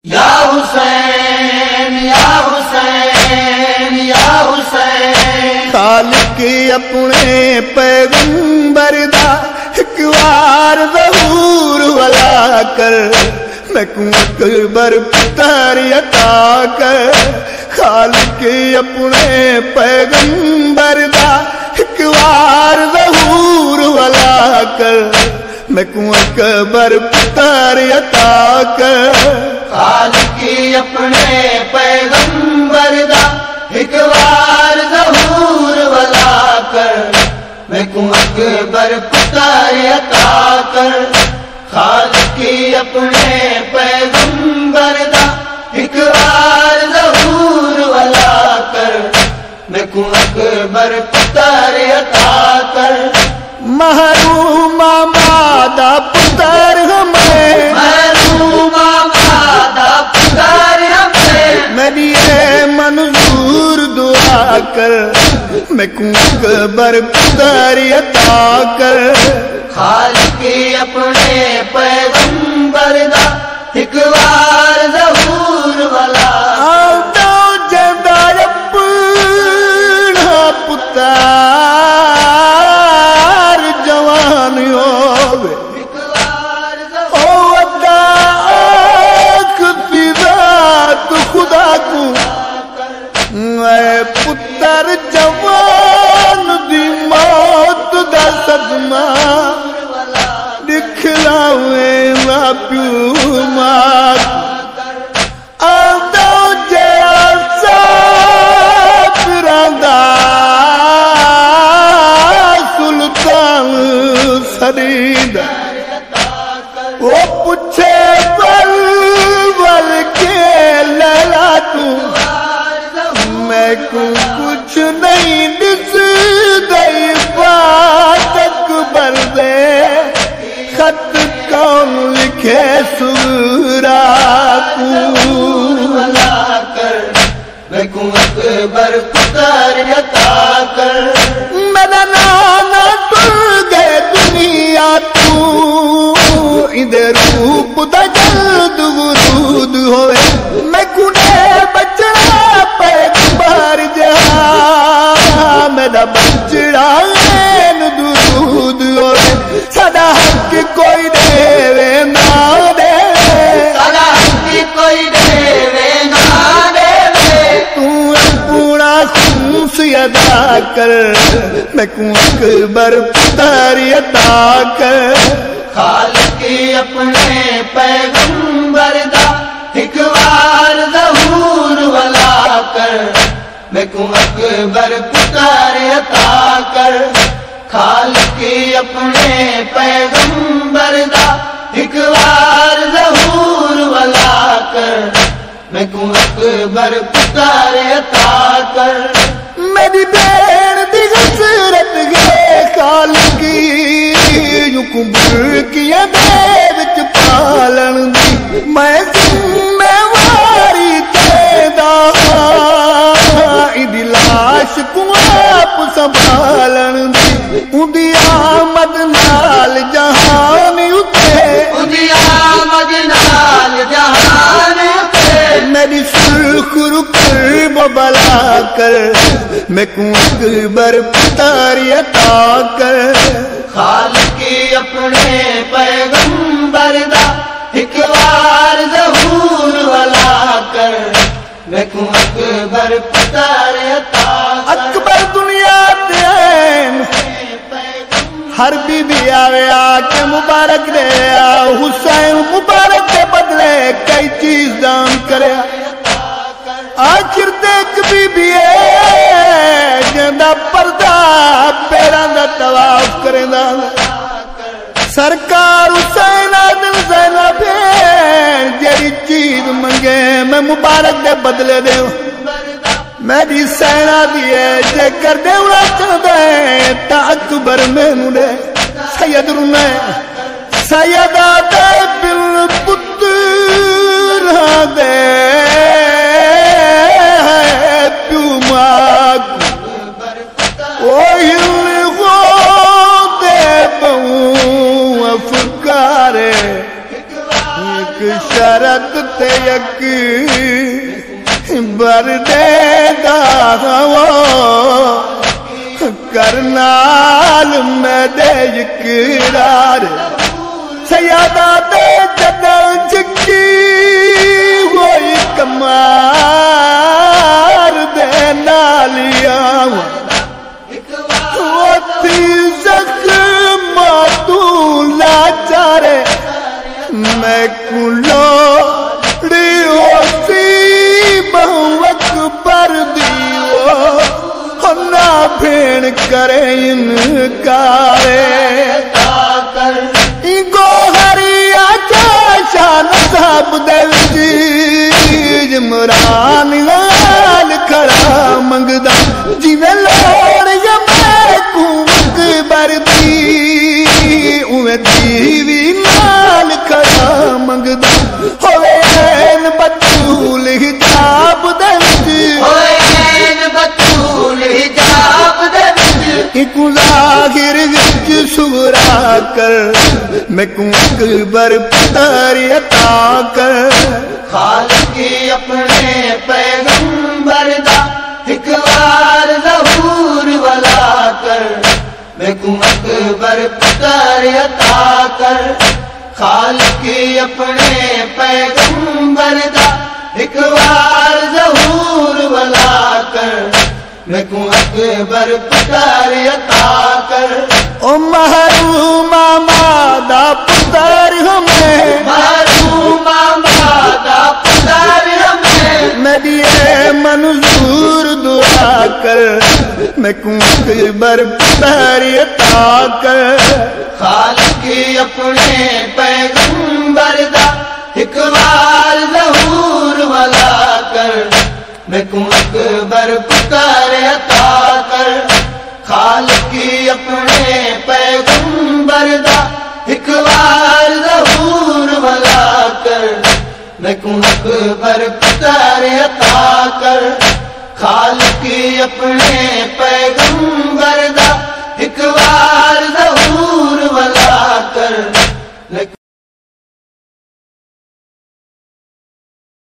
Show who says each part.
Speaker 1: یا حسین یا حسین یا حسین،
Speaker 2: خالق اپنے پیغمبر دا ایک وار ظہور والا کر، میں کو اکبر پتر عطا کر۔ خالق اپنے پیغمبر دا ایک وار ظہور والا کر، میں کو اکبر پتر عطا کر۔
Speaker 1: خالق اپنے پیغمبر دا ایک وار ظہور والا کر، میں کو اکبر پتر عطا کر۔ خالق اپنے پیغمبر دا ایک وار ظہور والا کر، میں کو اکبر پتر عطا کر۔
Speaker 2: محروم مادا پتر ہمیں،
Speaker 1: محروم مادا پتر ہمیں،
Speaker 2: میری اے منظور دعا کر، میں کو اکبر پتر عطا کر۔
Speaker 1: خالق اپنے پیغمبر دا ایک وار ظہور والا
Speaker 2: آدھو جدا اپنا پتر جوان ہووے،
Speaker 1: ایک وار
Speaker 2: او ادا آنکھ ذات خدا کو، اے پتر جوان دی موت دا صدمہ دکھلاوے ماں پیو ماں آدھو جیا ساپراندا سلطان سریدہ، وہ پوچھے ول ول کے لیلا تو، میں کو کچھ نہیں دس گئی بات اکبر دے، خط کون لکھے سورا
Speaker 1: والا کر، میں کو اکبر پتر عطا کر۔
Speaker 2: میرا نانا تر گئے دنیا تو، ادھر روپ دا جلد ورود ہوئے، میں کنے بچڑا پیغمبر جہاں، میرا بچڑا این درود ہوئے، سدا حق کوئی دے نہ دے،
Speaker 1: سدا حق کوئی دے نہ دے،
Speaker 2: تو اپنا خمس ادا کر، میں کو اکبر پتر عطا کر۔
Speaker 1: خالق اپنے پیغمبر دا ایک وار ظہور والا کر، میں کو اکبر پتر عطا کر۔ خالق اپنے پیغمبر دا ایک وار ظہور والا کر، میں کو اکبر پتر عطا کر۔
Speaker 2: میری بین دی حسرت گئے خالقی، یوں کمبر کیا دے وچ پالن دی، میں ذمہ واری تیدا ایدی لاش کو آپ سنبھالن دی، اندی آمد نال جہان اتے،
Speaker 1: اندی آمد نال جہان اتے،
Speaker 2: میری سرخ رکھ بلا کر، میں کو اکبر پتر عطا کر۔
Speaker 1: خالق اپنے پیغمبر دا ایک وار ظہور والا کر، میں کو اکبر پتر عطا کر۔
Speaker 2: اکبر دنیا دین ہر بی بی آوے آکے مبارک دے، حسین مبارک دے بدلے کئی چیز دان کرے، آخر دیکھ بی بی جندہ پردہ پیران دا طواف کرے دا، سرکار حسین آدم زینب جیڑی چیز منگے میں مبارک دے بدلے دے، میری سینا دیئے جے کر دے اڑا چل دے، تا اکبر میں نوڑے سید رونے سیدہ دے بل پتر دے پیو ماک اوہل غو دے بہوں افکارے، ایک شرط تے अकबर दे दावा करनाल में दे इकरार सयादा दे जदों जिकी होई कमार दे नालिया होती जख्म तू लाचारे मैं कुलो होती बहु अकबर दियो ना भेण करे इनकारे गोहरिया शान साहब देवी इमरान लाल खड़ा मंगदा जिवें लोड़ मैं को अकबर दी उवें दीवी लाल खड़ा मंगदा होवे ऐन बतूल हिजाब दे ज़ाहिर विच सुरा कर मैं को अकबर पुत्र अता कर
Speaker 1: खालिकी अपने पैगंबर दा एक बार ज़हूर वला कर मैं को अकबर पुत्र अता कर खालिकी अपने पैगंबर दा एक बार ज़हूर वला कर मैं को अकबर पुत्र अता कर
Speaker 2: ओ महरूमा मादा पुत्र हमें
Speaker 1: महरूमा मादा पुत्र हमें
Speaker 2: मेरी मंजूर दुआ कर मैं को अकबर पुत्र अता कर
Speaker 1: खालिकी अपने पैगंबर दा एक बार ज़हूर वला कर मैं को अकबर पुत्र अता कर खालिकी अपने पैगंबर दा एक बार ज़हूर वला कर मैं को अकबर पुत्र अता कर खालिकी अपने पैगंबर दा